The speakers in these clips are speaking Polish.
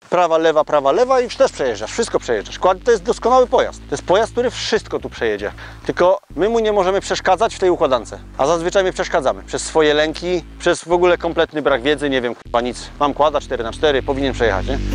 prawa, lewa i też przejeżdżasz, wszystko przejeżdżasz. To jest doskonały pojazd. To jest pojazd, który wszystko tu przejedzie. Tylko my mu nie możemy przeszkadzać w tej układance. A zazwyczaj my przeszkadzamy. Przez swoje lęki, przez w ogóle kompletny brak wiedzy, nie wiem, chyba nic. Mam kłada 4x4, powinien przejechać, nie?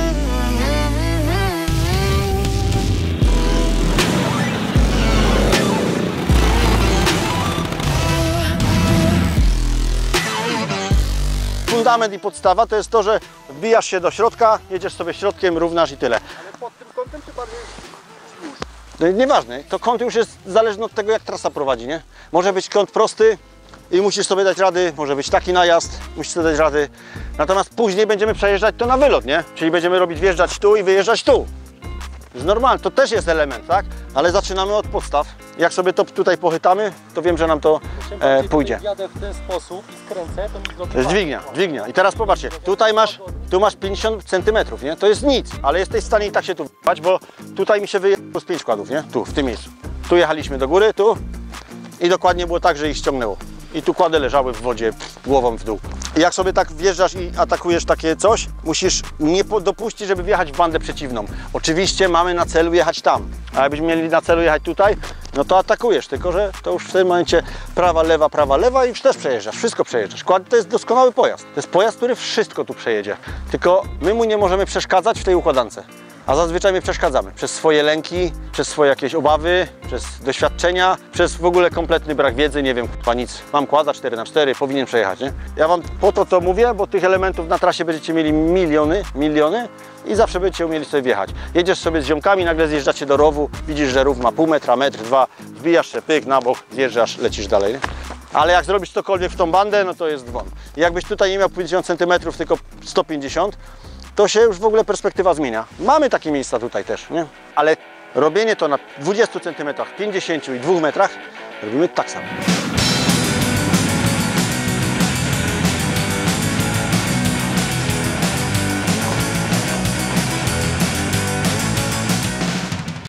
Fundament i podstawa to jest to, że wbijasz się do środka, jedziesz sobie środkiem, równasz i tyle. Ale pod tym kątem czy bardziej wzdłuż? No, nieważne, to kąt już jest zależny od tego, jak trasa prowadzi, nie? Może być kąt prosty i musisz sobie dać rady, może być taki najazd, musisz sobie dać rady. Natomiast później będziemy przejeżdżać to na wylot, nie? Czyli będziemy robić wjeżdżać tu i wyjeżdżać tu. To jest normalne, to też jest element, tak? Ale zaczynamy od podstaw. Jak sobie to tutaj pochytamy, to wiem, że nam to pójdzie. Jadę w ten sposób i skręcę, to mi zrobi. To jest dźwignia. I teraz popatrzcie, tu masz 50 cm, nie? To jest nic, ale jesteś w stanie i tak się tu wjechać, bo tutaj mi się wyjechało z 5 kładów, nie? Tu, w tym miejscu. Tu jechaliśmy do góry, tu i dokładnie było tak, że ich ściągnęło. I tu kłady leżały w wodzie, głową w dół. I jak sobie tak wjeżdżasz i atakujesz takie coś, musisz nie dopuścić, żeby wjechać w bandę przeciwną. Oczywiście mamy na celu jechać tam, a jakbyśmy mieli na celu jechać tutaj, no to atakujesz, tylko że to już w tym momencie prawa, lewa i już też przejeżdżasz, wszystko przejeżdżasz. To jest doskonały pojazd. To jest pojazd, który wszystko tu przejedzie. Tylko my mu nie możemy przeszkadzać w tej układance. A zazwyczaj my przeszkadzamy przez swoje lęki, przez swoje jakieś obawy, przez doświadczenia, przez w ogóle kompletny brak wiedzy, nie wiem, chyba nic. Mam kłada 4x4, powinien przejechać, nie? Ja wam po to mówię, bo tych elementów na trasie będziecie mieli miliony i zawsze będziecie umieli sobie wjechać. Jedziesz sobie z ziomkami, nagle zjeżdżacie do rowu, widzisz, że rów ma pół metra, metr, dwa, wbijasz się, pyk, na bok, zjeżdżasz, lecisz dalej, nie? Ale jak zrobisz cokolwiek w tą bandę, no to jest dzwon. Jakbyś tutaj nie miał 50 cm, tylko 150, to się już w ogóle perspektywa zmienia. Mamy takie miejsca tutaj też, nie? Ale robienie to na 20 cm, 50 i 2 metrach robimy tak samo.